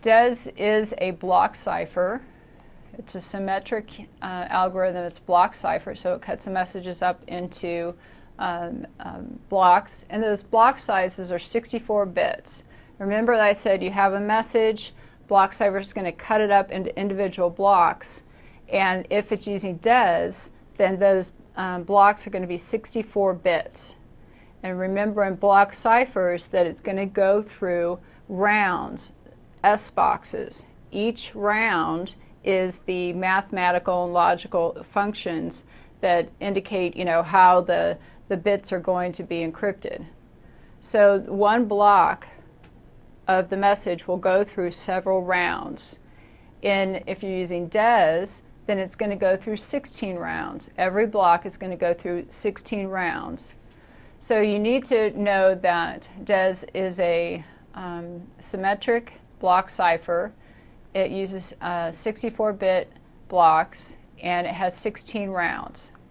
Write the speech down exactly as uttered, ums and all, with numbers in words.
DES is a block cipher. It's a symmetric uh, algorithm. It's block cipher, so it cuts the messages up into um, um, blocks, and those block sizes are sixty-four bits. Remember that I said you have a message, block cipher is going to cut it up into individual blocks, and if it's using DES, then those um, blocks are going to be sixty-four bits. And remember in block ciphers that it's going to go through rounds, S boxes. Each round is the mathematical and logical functions that indicate, you know, how the, the bits are going to be encrypted. So one block of the message will go through several rounds. And if you're using DES, then it's going to go through sixteen rounds. Every block is going to go through sixteen rounds. So you need to know that DES is a um, symmetric block cipher. It uses uh, sixty-four bit blocks, and it has sixteen rounds.